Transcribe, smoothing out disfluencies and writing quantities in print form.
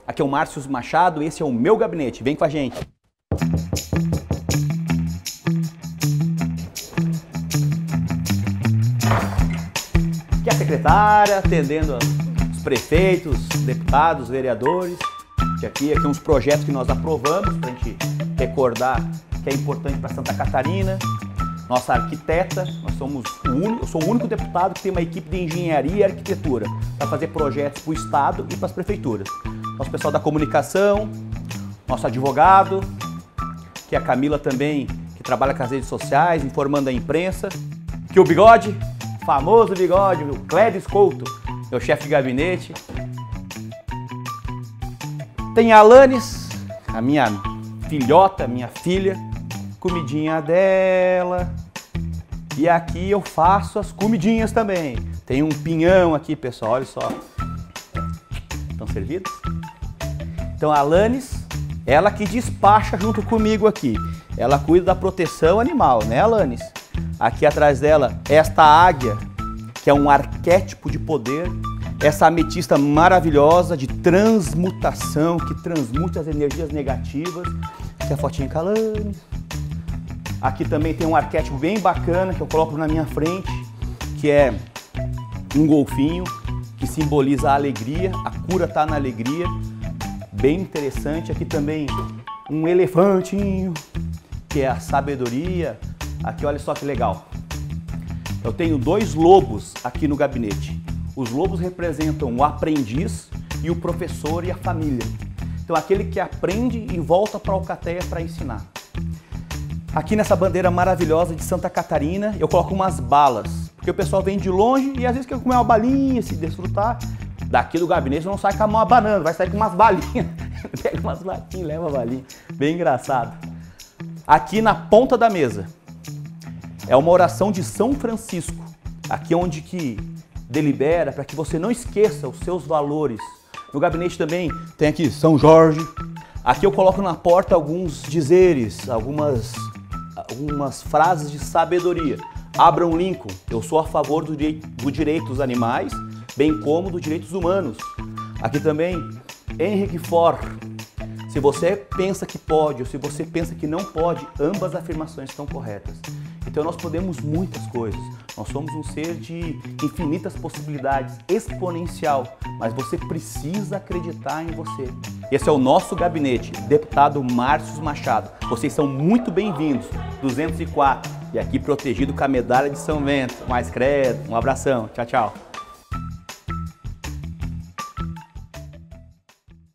Aqui é o Márcio Machado, esse é o meu gabinete. Vem com a gente. Aqui é a secretária, atendendo os prefeitos, deputados, vereadores. Aqui uns projetos que nós aprovamos para a gente recordar que é importante para Santa Catarina. Nossa arquiteta, eu sou o único deputado que tem uma equipe de engenharia e arquitetura para fazer projetos para o Estado e para as prefeituras. Nosso pessoal da comunicação, nosso advogado, que é a Camila também, que trabalha com as redes sociais, informando a imprensa. Aqui o Bigode, famoso Bigode, o Clédio Couto, meu chefe de gabinete. Tem a Alanis, a minha filhota, minha filha, comidinha dela. E aqui eu faço as comidinhas também. Tem um pinhão aqui, pessoal, olha só. Estão servidos? Então a Alanis, ela que despacha junto comigo aqui. Ela cuida da proteção animal, né, Alanis? Aqui atrás dela, esta águia, que é um arquétipo de poder. Essa ametista maravilhosa de transmutação, que transmuta as energias negativas. Aqui a fotinha com a Alanis. Aqui também tem um arquétipo bem bacana que eu coloco na minha frente, que é um golfinho, que simboliza a alegria, a cura está na alegria, bem interessante. Aqui também um elefantinho, que é a sabedoria. Aqui olha só que legal, eu tenho 2 lobos aqui no gabinete. Os lobos representam o aprendiz e o professor e a família. Então aquele que aprende e volta para a alcateia para ensinar. Aqui nessa bandeira maravilhosa de Santa Catarina, eu coloco umas balas, porque o pessoal vem de longe e às vezes quer comer uma balinha, se desfrutar. Daqui do gabinete não sai com a mão abanando, vai sair com umas balinhas. Pega umas latinhas, leva a balinha. Bem engraçado. Aqui na ponta da mesa, é uma oração de São Francisco. Aqui é onde que delibera para que você não esqueça os seus valores. No gabinete também tem aqui São Jorge. Aqui eu coloco na porta alguns dizeres, algumas frases de sabedoria. Abraham Lincoln, eu sou a favor do direito dos animais, bem como dos direitos humanos. Aqui também, Henry Ford, se você pensa que pode ou se você pensa que não pode, ambas afirmações estão corretas. Então nós podemos muitas coisas, nós somos um ser de infinitas possibilidades, exponencial, mas você precisa acreditar em você. Esse é o nosso gabinete, deputado Márcio Machado. Vocês são muito bem-vindos, 204, e aqui protegido com a medalha de São Bento. Mais credo, um abração, tchau, tchau.